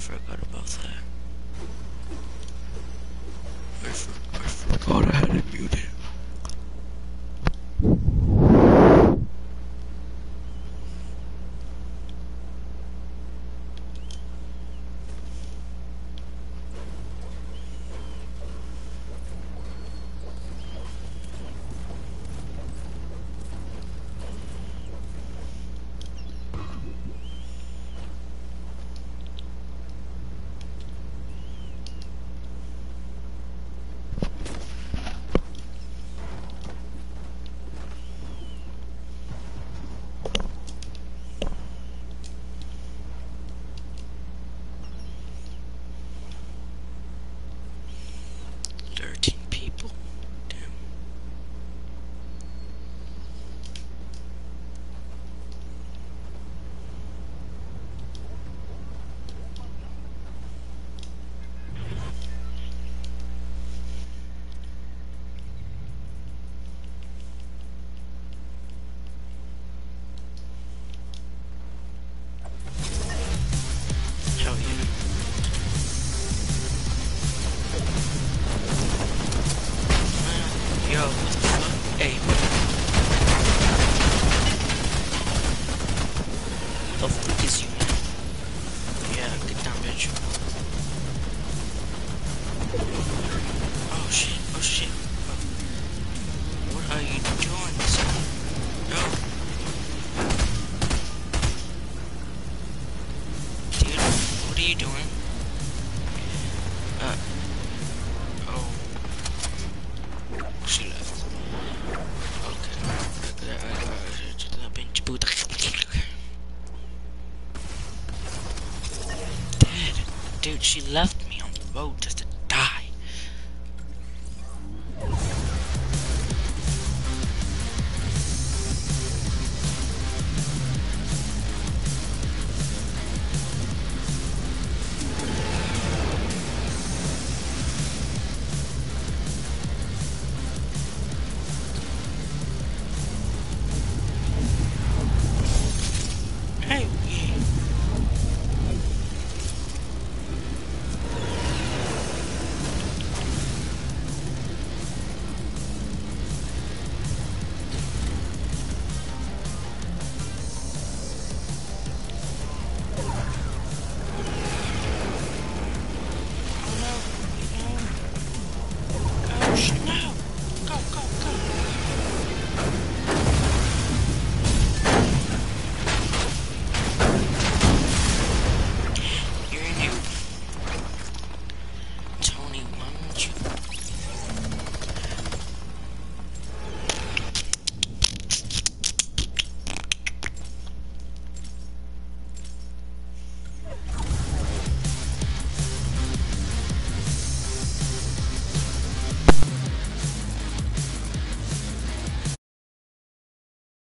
forgot about that. I forgot I had it muted. People. Damn. Hell yeah. Yo, what the fuck? Hey, what the fuck is you, man? Yeah, get down, bitch. Oh shit, oh shit. What are you doing, son? Yo. Dude, what are you doing? Oh. She left. Dead. Dude, she left me on the road just to